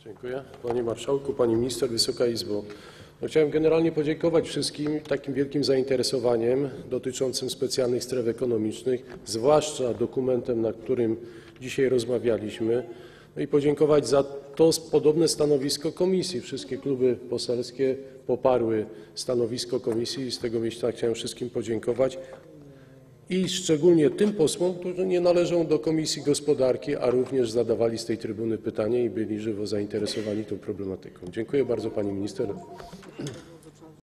Dziękuję. Panie Marszałku, Pani Minister, Wysoka Izbo. Chciałem generalnie podziękować wszystkim takim wielkim zainteresowaniem dotyczącym specjalnych stref ekonomicznych, zwłaszcza dokumentem, nad którym dzisiaj rozmawialiśmy, i podziękować za to podobne stanowisko Komisji. Wszystkie kluby poselskie poparły stanowisko Komisji i z tego miejsca chciałem wszystkim podziękować. I szczególnie tym posłom, którzy nie należą do Komisji Gospodarki, a również zadawali z tej trybuny pytania i byli żywo zainteresowani tą problematyką. Dziękuję bardzo Pani Minister.